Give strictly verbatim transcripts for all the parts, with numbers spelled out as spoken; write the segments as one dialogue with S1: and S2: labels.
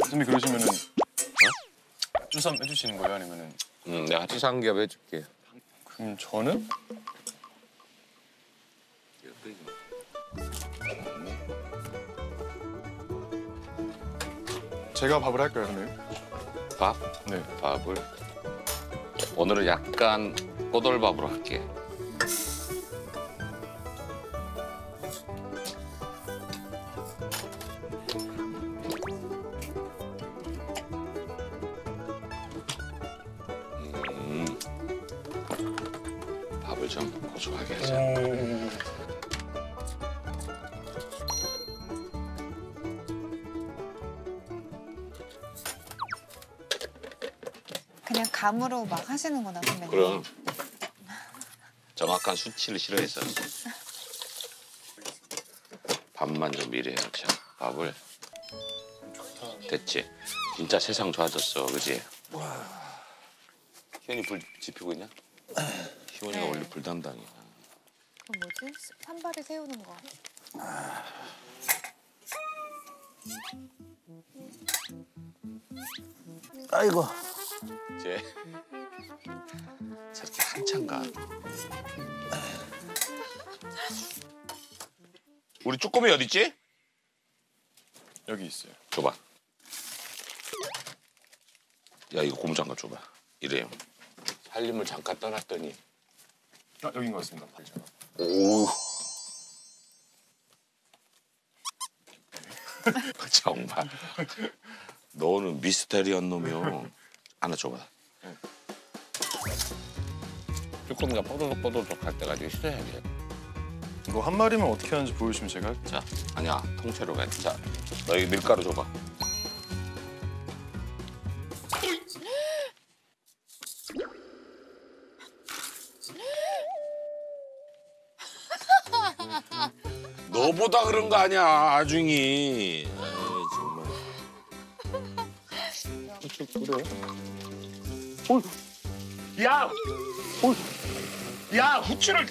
S1: 선생님 그러시면은 어? 쭈삼 해주시는 거예요? 아니면은?
S2: 응, 내가 쭈삼겹 해줄게.
S1: 그럼 저는? 제가 밥을 할까요, 선생님?
S2: 밥?
S1: 네.
S2: 밥을 오늘은 약간 꼬들밥으로 할게. 음, 밥을 좀 고소하게 하자.
S1: 음...
S3: 그냥 감으로 막 하시는구나, 선배님.
S2: 그럼 정확한 수치를 싫어해서 밥만 좀 미리 해야 자, 밥을. 됐지? 진짜 세상 좋아졌어, 그지? 희연이 불 지피고 있냐? 희원이가
S3: 네.
S2: 원래 불 담당이야.
S3: 그 뭐지? 산발이 세우는 거.
S4: 아이고.
S2: 이제 저렇게 한참 가. 우리 쭈꾸미 어디 있지?
S1: 여기 있어요.
S2: 줘봐. 야 이거 고무장갑 줘봐. 이래요. 살림을 잠깐 떠났더니.
S1: 아, 여긴 것 같습니다.
S2: 오. 정말. 너는 미스테리한 놈이요. 하나 줘봐. 쭈꾸미가 뽀드득뽀드득 할 때까지 있어야 돼.
S1: 이거 한 마리만 어떻게 하는지 보여주시면 제가 할게요.
S2: 자, 아니야. 통째로 가. 자, 너 여기 밀가루 줘봐. 너보다 그런 거 아니야, 아중이. 에이, 정말.
S1: 그래?
S2: 야! 어, 야, 후추를.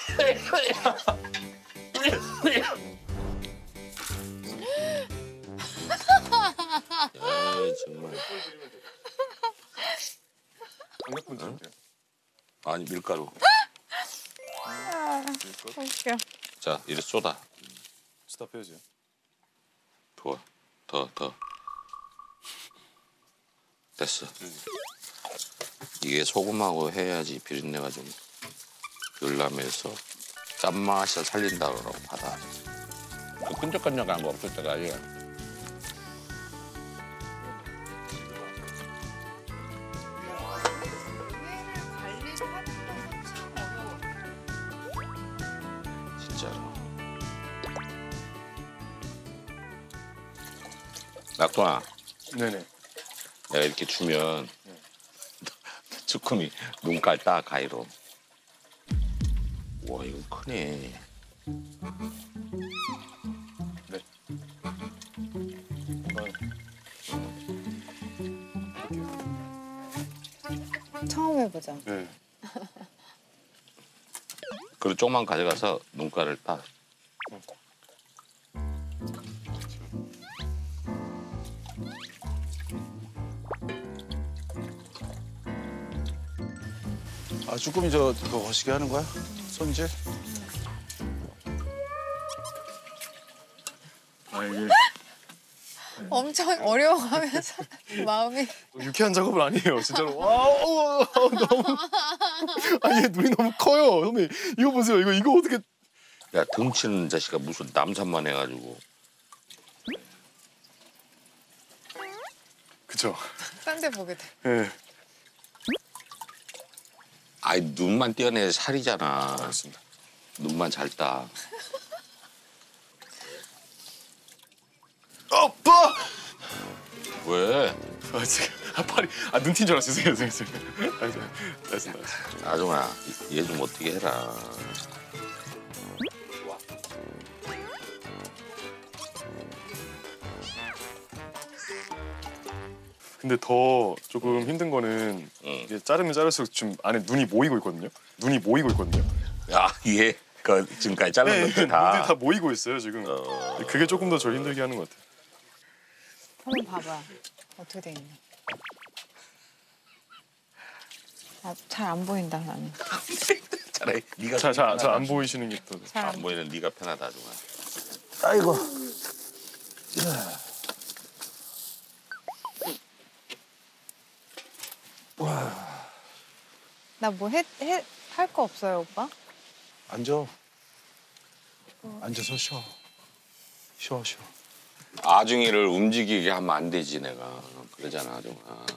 S2: 에이, 정말.
S1: 강력분 드릴게요.
S2: 아니, 밀가루.
S3: 아, 웃겨.
S2: 자, 이래 쏟아.
S1: 스탑해야죠.
S2: 좋아. 더, 더. 됐어. 이게 소금하고 해야지 비린내가 좀 열나면서 짠맛을 살린다 그러고 받아. 끈적끈적한 거 없을 때가 아니야. 진짜로. 낙동아,
S1: 네네.
S2: 내가 이렇게 주면 쭈꾸미 눈깔 딱 가위로. 와, 이거 크네.
S1: 네.
S3: 처음 해보자.
S1: 네.
S2: 그리고 조금만 가져가서 눈깔을 딱.
S4: 아 쭈꾸미 저 그거 거시기 하는 거야? 손질?
S1: 아 이게
S3: 엄청 어려워하면서 마음이.
S1: 유쾌한 작업은 아니에요, 진짜로. 와우, 너무. 아니 눈이 너무 커요, 선배님. 이거 보세요, 이거 이거 어떻게?
S2: 야, 등치는 자식아 무슨 남산만 해가지고.
S1: 그쵸.
S3: 딴 데 보게 돼.
S1: 네.
S2: 아이, 눈만 떼어내 살이잖아.
S1: 알겠습니다.
S2: 눈만 잘 따.
S1: 아빠!
S2: 왜?
S1: 아 지금 아 팔이 아 눈 튄 줄 알았어요, 선생님. 선생님. 알겠습니다. 알겠습니다.
S2: 아종아, 얘 좀 어떻게 해라.
S1: 근데 더 조금 힘든 거는
S2: 응.
S1: 이게 자르면 자를수록 좀 안에 눈이 모이고 있거든요. 눈이 모이고 있거든요.
S2: 야, 얘 그 지금까지 자른
S1: 네,
S2: 것들
S1: 눈이
S2: 다.
S1: 다 모이고 있어요 지금.
S2: 어...
S1: 그게 조금 더 절 힘들게 하는 것 같아요.
S3: 한번 봐봐. 어떻게 돼 있나. 아, 잘 안 보인다 나는.
S2: 차라리 네가
S1: 자자자안 보이시는 게 또.
S3: 잘 안
S2: 안 보이는 네가 편하다 아중아.
S4: 아이고.
S3: 나뭐 해 해 할 거 없어요 오빠?
S4: 앉아. 앉아서 쉬어. 쉬어 쉬어.
S2: 아중이를 움직이게 하면 안 되지 내가. 그러잖아 아중아.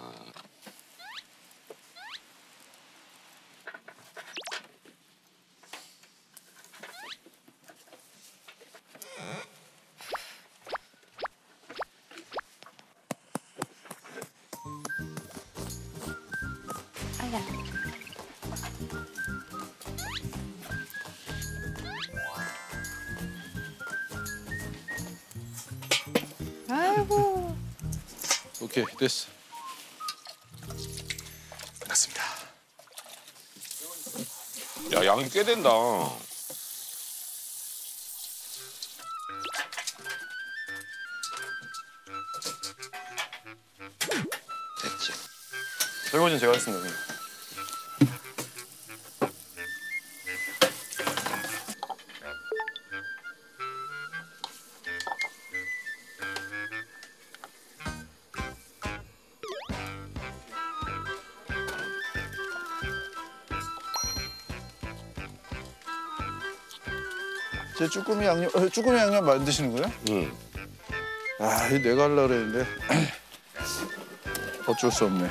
S3: 아야. 아이고.
S4: 오케이 됐어.
S1: 끝났습니다.
S2: 야 양이 꽤 된다. 됐지.
S1: 설거지는 제가 했습니다. 그냥.
S4: 제 쭈꾸미 양념, 어, 쭈꾸미 양념 만드시는 거예요?
S2: 응.
S4: 아, 이거 내가 하려고 그랬는데 어쩔 수 없네.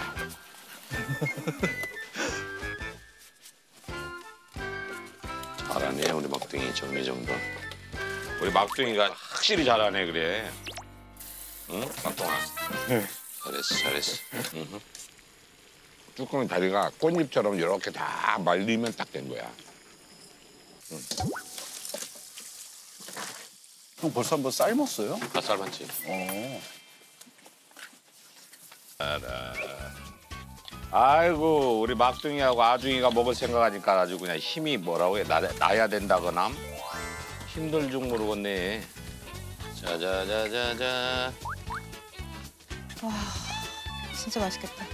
S2: 잘하네 우리 막둥이 정리정돈. 우리 막둥이가 확실히 잘하네 그래. 응? 막둥아.
S1: 네.
S2: 잘했어 잘했어. 응. 쭈꾸미 다리가 꽃잎처럼 이렇게 다 말리면 딱 된 거야.
S4: 형 벌써 한번 삶았어요?
S2: 다 삶았지.
S4: 어.
S2: 아이고 우리 막둥이하고 아중이가 먹을 생각하니까 아주 그냥 힘이 뭐라고 해 나, 나야 된다거나 힘들 줄 모르겠네. 자자자자자.
S3: 와 진짜 맛있겠다.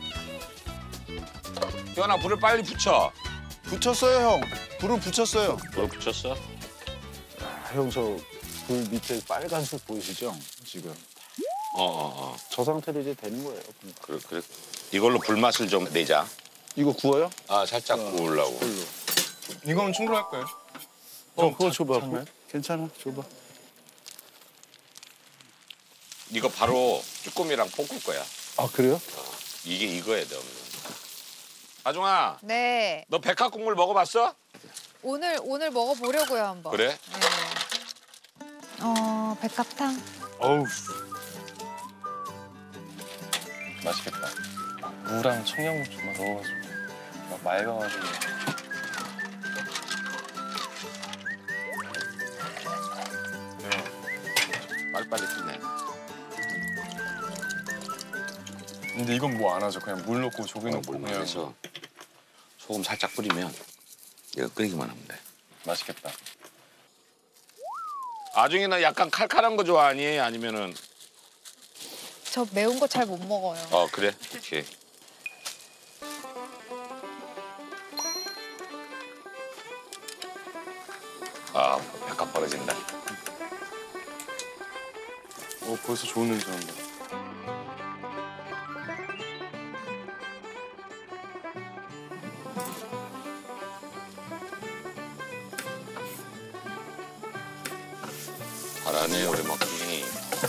S2: 현아 불을 빨리 붙여.
S4: 붙였어요, 형. 불을 붙였어요.
S2: 불 붙였어?
S4: 아, 형 저 불 밑에 빨간색 보이시죠? 지금.
S2: 어어 어.
S4: 저 상태로 이제 되는 거예요.
S2: 그래 그래. 이걸로 불맛을 좀 내자.
S4: 이거 구워요?
S2: 아 살짝 구우려고.
S4: 불로.
S1: 이거면 충분할 거예요.
S4: 어, 그거 줘봐.
S1: 잠깐만.
S4: 괜찮아, 줘봐.
S2: 이거 바로 쭈꾸미랑 볶을 거야.
S4: 아, 그래요?
S2: 이게 이거야 돼. 아중아,
S3: 네.
S2: 너 백합 국물 먹어봤어?
S3: 오늘 오늘 먹어보려고요 한번.
S2: 그래?
S3: 네. 어 백합탕.
S1: 어우. 맛있겠다. 무랑 청양고추만 넣어가지고 막 맑아가지고.
S2: 네. 빨리빨리 끝내.
S1: 근데 이건 뭐 안 하죠. 그냥 물 넣고 조개 넣고
S2: 물만
S1: 그냥
S2: 해서 소금 살짝 뿌리면 이거 끓이기만 하면 돼.
S1: 맛있겠다.
S2: 아중이는 약간 칼칼한 거 좋아하니? 아니면은
S3: 저 매운 거 잘 못 먹어요.
S2: 어 그래? 오케이. 아 백합 벌어진다.
S1: 어 벌써 좋은 냄새 난다.
S2: 잘하네 우리 막둥이.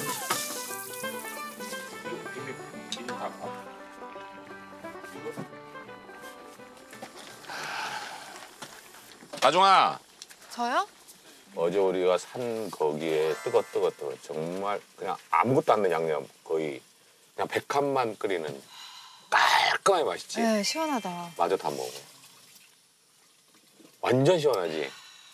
S2: 아중아.
S3: 저요?
S2: 어제 우리가 산 거기에 뜨거 뜨거 뜨거 정말 그냥 아무것도 안 넣은 양념 거의 그냥 백합만 끓이는 깔끔하게 맛있지.
S3: 네 시원하다.
S2: 마저 다 먹어. 완전 시원하지.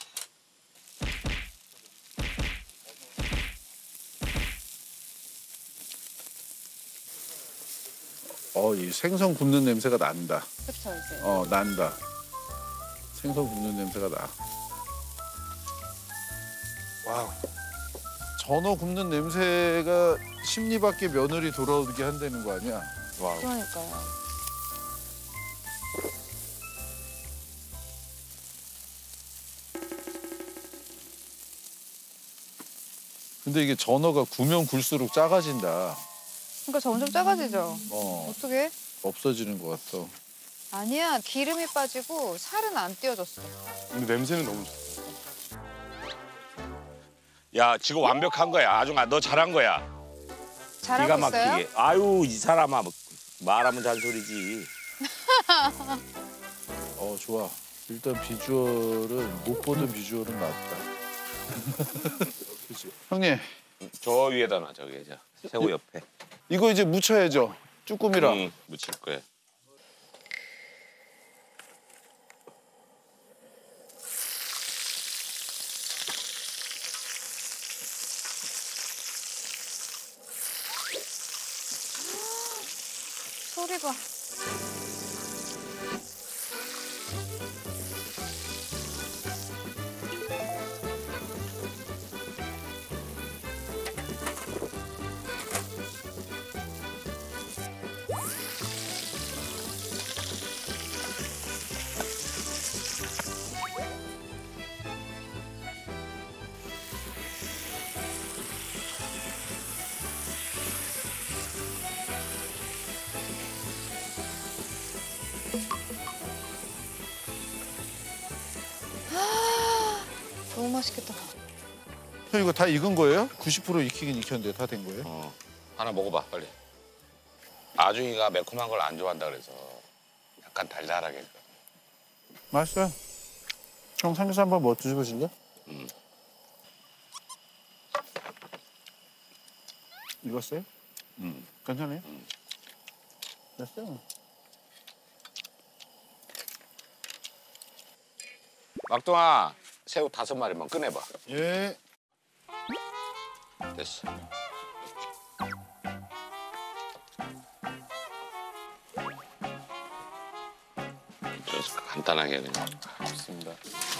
S4: 어, 이 생선 굽는 냄새가 난다.
S3: 그쵸 이제.
S4: 어, 난다. 생선 굽는 냄새가 나. 와우. 전어 굽는 냄새가 심리 밖에 며느리 돌아오게 한다는 거 아니야?
S1: 와.
S3: 그러니까요.
S4: 근데 이게 전어가 구면 굴수록 작아진다.
S3: 그러니까 점점 작아지죠.
S4: 어,
S3: 어떻게?
S4: 없어지는 것 같아.
S3: 아니야, 기름이 빠지고 살은 안 띄어졌어.
S1: 근데 냄새는 너무 좋아.
S2: 야, 지금 완벽한 거야. 아중아, 너 잘한 거야. 기가
S3: 잘하고 있어요?
S2: 막히게. 아유, 이 사람아. 말하면 잔소리지.
S4: 어, 좋아. 일단 비주얼은 못 보던 비주얼은 낫다. 그치? 형님,
S2: 저 위에다 놔, 저기. 저. 새우 옆에.
S4: 이거 이제 무쳐야죠. 쭈꾸미랑.
S2: 응, 묻힐 거야.
S3: 소리 봐. 너무 맛있겠다.
S4: 형 이거 다 익은 거예요? 구십 퍼센트 익히긴 익혔는데 다 된 거예요?
S2: 어. 하나 먹어봐, 빨리. 아중이가 매콤한 걸 안 좋아한다 그래서 약간 달달하게.
S4: 맛있어요. 형 삼겹살 한번 뭐 드셔보실래?
S2: 음.
S4: 익었어요?
S2: 음.
S4: 괜찮아요?
S2: 음.
S4: 됐어요.
S2: 막동아, 새우 다섯 마리만 꺼내봐.
S4: 예.
S2: 됐어. 그래서 간단하게 그냥.
S1: 좋습니다.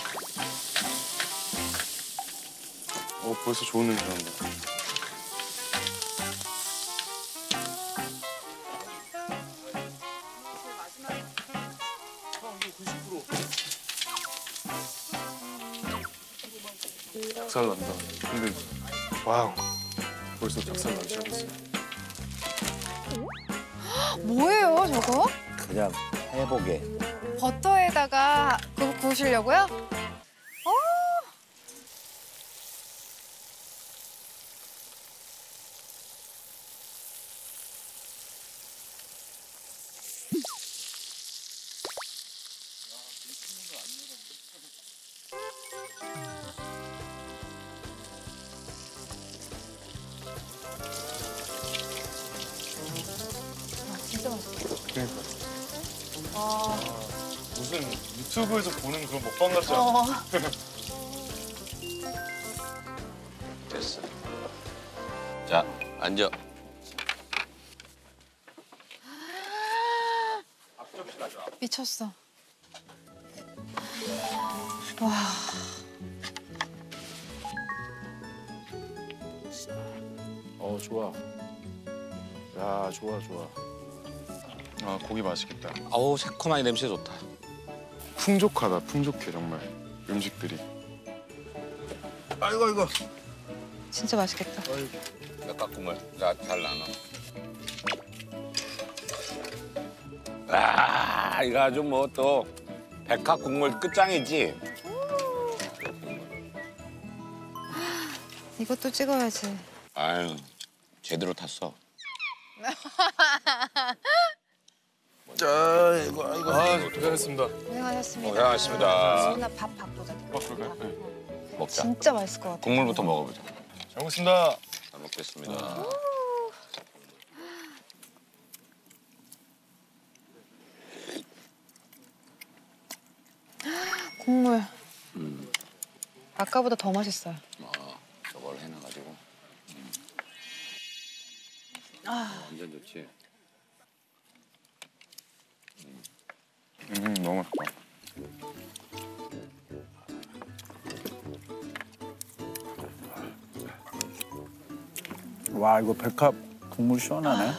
S1: 어, 벌써 좋은 냄새 난다. 작살 난다. 근데 와우. 벌써 작살 나기 시작했어.
S3: 뭐예요, 저거?
S2: 그냥 해보게.
S3: 버터에다가 그거 구우시려고요? 어, 아, 진짜 맛있다.
S1: 그러니까.
S3: 아,
S1: 무슨 유튜브에서 보는 그런 먹방 같지 않아?
S3: 어.
S2: 됐어. 자, 앉아.
S3: 미쳤어. 와,
S4: 어 좋아. 야 좋아 좋아.
S1: 아, 고기 맛있겠다.
S2: 아우, 새콤하니 냄새 좋다.
S1: 풍족하다, 풍족해 정말. 음식들이.
S4: 아이고 아이고.
S3: 진짜 맛있겠다.
S2: 몇각국물 자, 잘 나눠. 아, 이거 아주 뭐 또 백합국물 끝장이지.
S3: 이것도 찍어야지.
S2: 아유, 제대로 탔어.
S4: 자 이거 이거.
S1: 아, 고생하셨습니다.
S3: 고생하셨습니다.
S2: 고생하셨습니다.
S3: 누나 밥 바꾸자.
S1: 아, 그럴까요? 네.
S2: 먹자.
S3: 진짜 맛있을 것 같아.
S2: 국물부터 먹어보자.
S1: 잘 먹겠습니다.
S2: 잘 먹겠습니다.
S3: 국물.
S2: 음,
S3: 아까보다 더 맛있어요.
S2: 어, 저걸 해놔가지고. 음.
S3: 아,
S2: 완전 좋지.
S1: 음, 너무 맛있다.
S4: 와 이거 백합 국물 시원하네.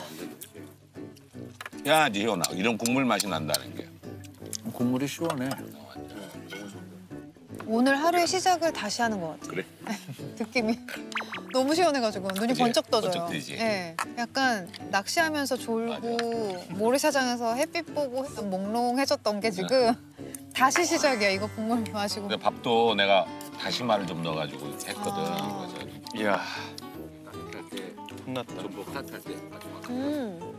S2: 야, 지현아, 이런 국물 맛이 난다는 게.
S4: 국물이 시원해.
S3: 오늘 하루의 시작을 다시 하는 것 같아요.
S2: 그래?
S3: 느낌이 너무 시원해가지고 눈이
S2: 그치?
S3: 번쩍 떠져요.
S2: 번쩍 뜨지?
S3: 예, 약간 낚시하면서 졸고 모래사장에서 햇빛 보고 몽롱해졌던 게 지금 다시 시작이야. 이거 국물 마시고.
S2: 근데 밥도 내가 다시마를 좀 넣어가지고 했거든.
S3: 아.
S2: 그래서
S1: 이야. 혼났다.
S2: 전복 탓할 때 다시마.
S3: 음.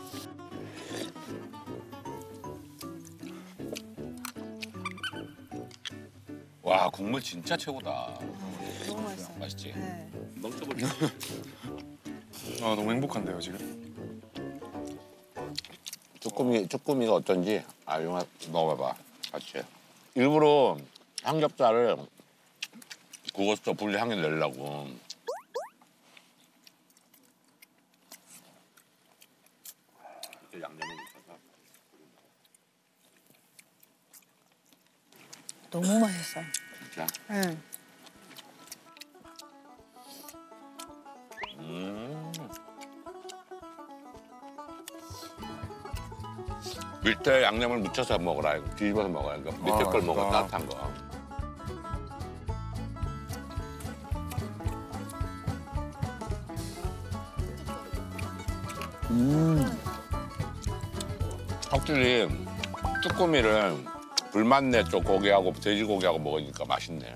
S2: 와, 국물 진짜 최고다.
S3: 너무 맛있어요.
S2: 맛있지?
S3: 네.
S2: 먹어볼게.
S1: 아 너무 행복한데요 지금.
S2: 쭈꾸미, 쭈꾸미가 어쩐지 아, 이거 먹어봐봐. 같이. 일부러 삼겹살을 구워서 불향이 내려고. 양념을 묻혀서.
S3: 너무 맛있어요.
S2: 진짜?
S3: 네.
S2: 음. 밑에 양념을 묻혀서 먹어라. 이거 뒤집어서 먹어야 이거 밑에
S1: 아,
S2: 걸 먹어,
S1: 맛있다.
S2: 따뜻한 거.
S4: 음.
S2: 확실히 쭈꾸미를 불맛내 쪽 고기하고 돼지고기하고 먹으니까 맛있네.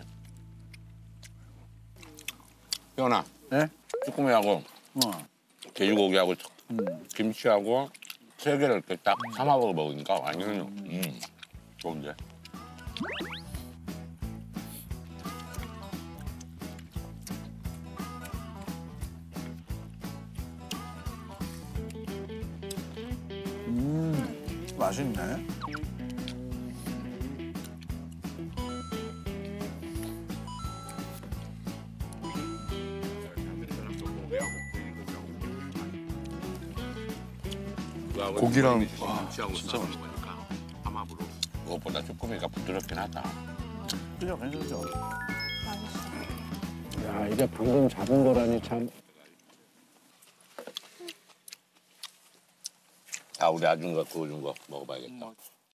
S2: 현아,
S4: 네?
S2: 쭈꾸미하고
S4: 어.
S2: 돼지고기하고
S4: 음.
S2: 김치하고 세 개를 이렇게 딱 삼합으로 먹으니까 완전 음, 좋은데.
S4: 음. 맛있네.
S1: 고기랑
S2: 와,
S1: 진짜
S2: 진짜 맛있다. 삼합으로. 무엇보다 쭈꾸미가 부드럽긴 하다.
S4: 그죠, 괜찮죠?
S3: 맛있어.
S5: 야, 이게 방금 잡은 거라니 참.
S2: 아, 우리 아준 거 구워준 거 먹어봐야겠다.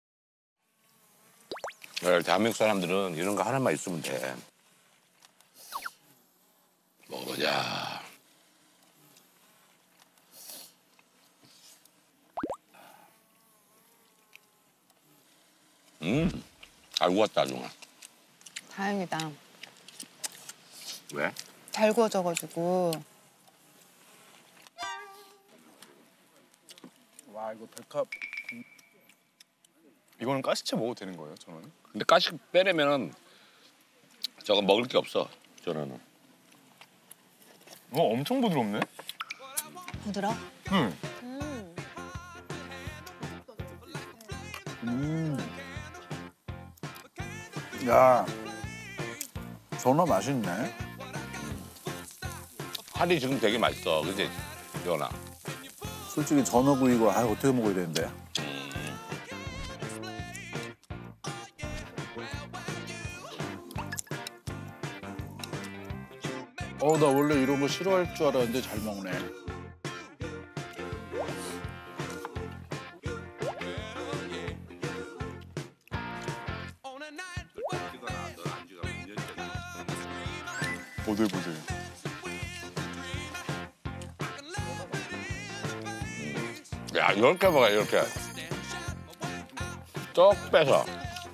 S2: 네, 대한민국 사람들은 이런 거 하나만 있으면 돼. 먹어보자. 음, 잘 구웠다, 아중아.
S3: 다행이다.
S2: 왜?
S3: 잘 구워져가지고.
S4: 와 이거 백합.
S1: 이거는 가시채 먹어도 되는 거예요 저는?
S2: 근데 가시 빼려면은 저거 먹을 게 없어, 저는.
S1: 어 엄청 부드럽네.
S3: 부드러?
S1: 응.
S3: 음.
S4: 음. 야. 전어 맛있네.
S2: 살이 지금 되게 맛있어, 그치? 연아.
S4: 솔직히 전어구이 이거 아, 어떻게 먹어야 되는데. 어, 나 원래 이런 거 싫어할 줄 알았는데 잘 먹네.
S1: 보들보들.
S2: 야, 이렇게 먹어, 이렇게. 쩍 빼서.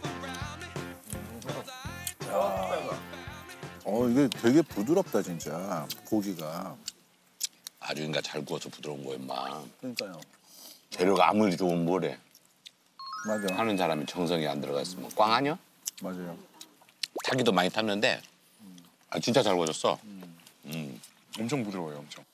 S4: 어, 이게 되게 부드럽다 진짜 고기가.
S2: 아주 그러니까 잘 구워서 부드러운 거, 임마.
S4: 그러니까요.
S2: 재료가 아무리 좋으면 뭐래.
S4: 맞아.
S2: 하는 사람이 정성이 안 들어가 있으면 꽝 아니야?
S4: 맞아요.
S2: 타기도 많이 탔는데 아, 진짜 잘 구워졌어. 음.
S1: 엄청 부드러워요 엄청.